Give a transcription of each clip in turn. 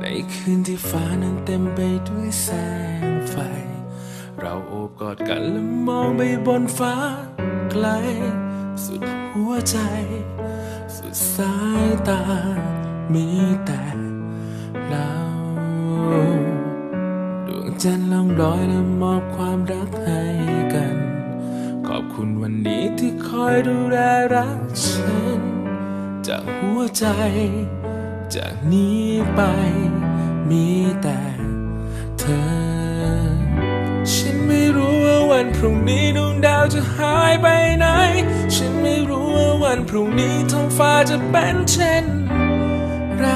ในคืนที่ฟ้านั้นเต็มไปด้วยแสงไฟเราโอบกอดกันและมองไปบนฟ้าไกลสุดหัวใจสุดสายตามีแต่เราดวงจันทร์ล่องลอยและมอบความรักให้กันขอบคุณวันนี้ที่คอยดูแลรักฉันจากหัวใจจากนี้ไปมีแต่เธอฉันไม่รู้ว่าวันพรุ่งนี้ดวงดาวจะหายไปไหนฉันไม่รู้ว่าวันพรุ่งนี้ท้องฟ้าจะเป็นเช่นไร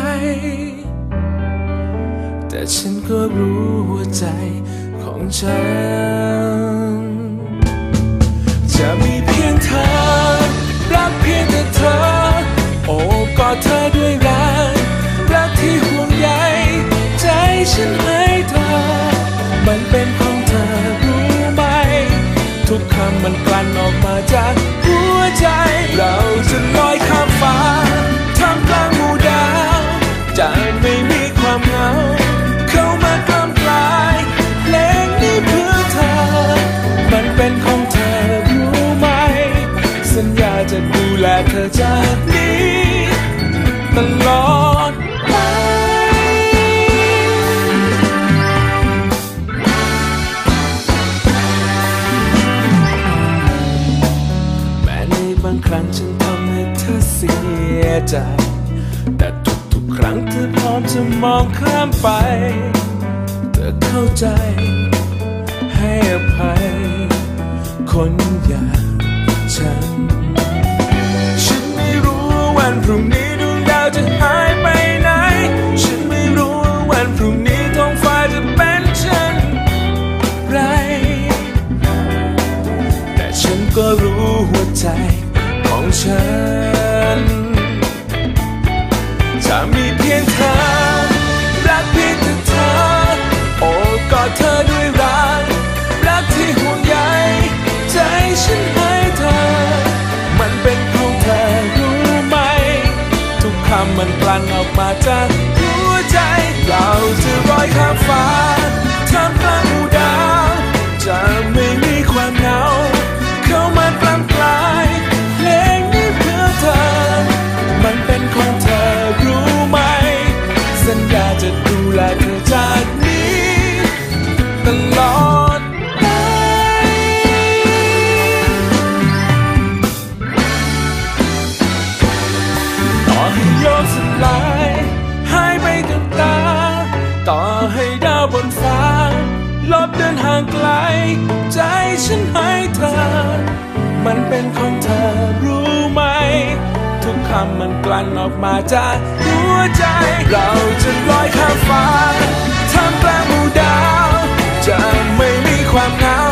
แต่ฉันก็รู้หัวใจของฉันจะมีเพียงเธอรักเพียงแต่เธอโอบกอดเธอด้วยรักที่ห่วงใยใจฉันให้เธอมันเป็นของเธอรู้ไหมทุกคำมันกลั่นออกมาจากหัวใจเราจะลอยข้ามฟ้าท่ามกลางหมู่ดาวจะไม่มีความเหงาเข้ามากล้ำกลายเพลงนี้เพื่อเธอมันเป็นของเธอรู้ไหมสัญญาจะดูแลเธอจากนี้ตลอดไปแม้ในบางครั้งฉันทำให้เธอเสียใจแต่ทุกครั้งเธอพร้อมจะมองข้ามไปเธอเข้าใจให้อภัยคนอย่างฉันไม่รู้วันพรุ่งนี้ดวงดาวจะหายไปไหนฉันไม่รู้วันพรุ่งนี้ท้องฟ้าจะเป็นเช่นไรแต่ฉันก็รู้หัวใจของฉันจะมีเพียงเธอรักเพียงแต่เธอโอบกอดเธอด้วยรักที่ห่วงใยใจฉันให้เธอมันเป็นของเธอรู้ไหมทุกคำมันกลั่นออกมาจากหัวใจเราจะลอยข้ามฟ้าท่ามกลางหมู่ดาวจะไม่มีความเหงาเข้ามากล้ำกลายเพลงนี้เพื่อเธอมันเป็นของเธอรู้ไหมสัญญาจะดูแลเธอจากนี้ตลอดโยนสลายหายไปกับตาต่อให้ดาวบนฟ้าลบเดินห่างไกลใจฉันให้เธอมันเป็นของเธอรู้ไหมทุกคำมันกลั่นออกมาจากหัวใจเราจะลอยข้ามฟ้าท่ามกลางหมู่ดาวจะไม่มีความเหงา